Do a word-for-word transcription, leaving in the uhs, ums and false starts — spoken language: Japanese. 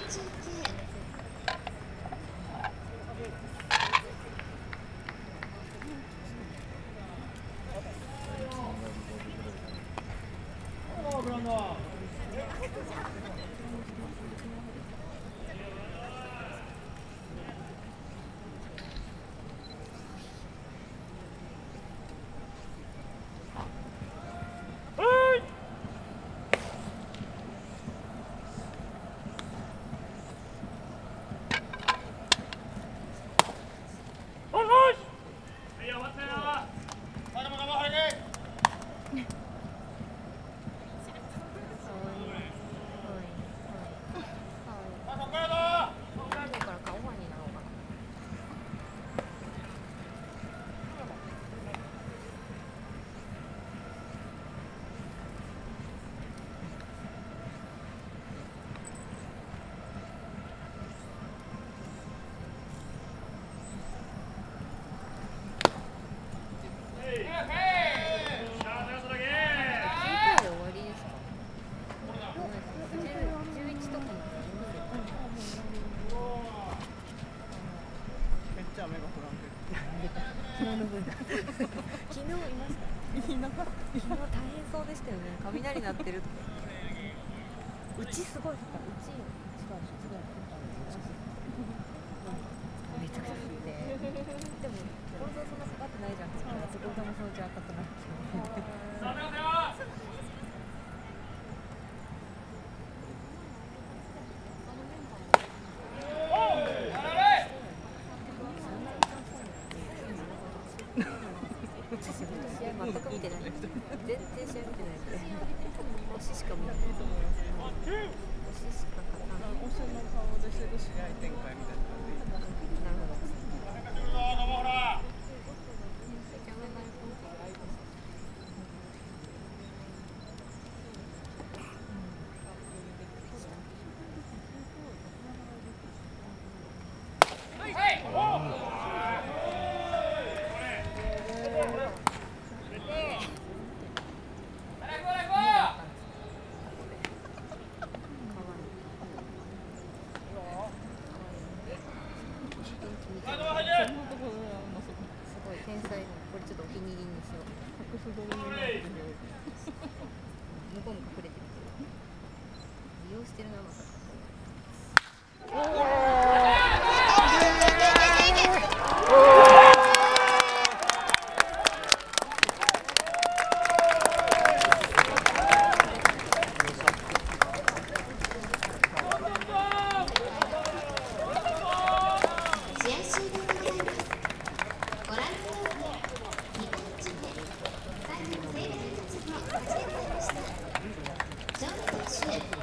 昨日いました。昨日大変そうでしたよね。雷鳴ってるって。うちすごい降った。うちめちゃくちゃ降って。でも構造そんなかかってないじゃん。そこでもそのうち赤くなって。全く見てない。全然試合見てない。推ししか見てない。推ししか勝たない。 推しの顔でする試合展開みたいな感じ。 なるほど。すごい天才。これちょっとお気に入りにしよう。向こうも隠れてるけど利用してるな、まさか。 ジョン選手